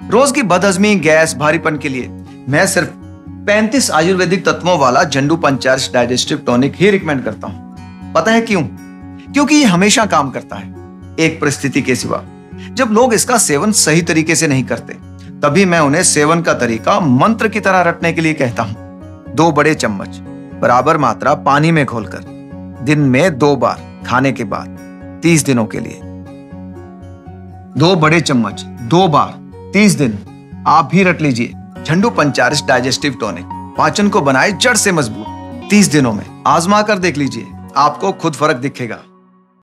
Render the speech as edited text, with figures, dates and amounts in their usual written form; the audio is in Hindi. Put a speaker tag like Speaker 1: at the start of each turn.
Speaker 1: रोज की बदहजमी, गैस, भारीपन के लिए मैं सिर्फ 35 आयुर्वेदिक तत्वों वाला झंडू पंचार्ज डाइजेस्टिव टॉनिक ही रिकमेंड करता हूं। पता है क्यों? क्योंकि ये हमेशा काम करता है, एक परिस्थिति के सिवा। जब लोग इसका सेवन सही तरीके से नहीं करते, तभी मैं उन्हें सेवन का तरीका मंत्र की तरह रटने के लिए कहता हूं। 2 बड़े चम्मच बराबर मात्रा पानी में घोलकर दिन में 2 बार खाने के बाद 30 दिनों के लिए। 2 बड़े चम्मच 2 बार 30 दिन आप भी रट लीजिए। झंडू पंचार्ज डाइजेस्टिव टॉनिक पाचन को बनाए जड़ से मजबूत। 30 दिनों में आजमा कर देख लीजिए, आपको खुद फर्क दिखेगा।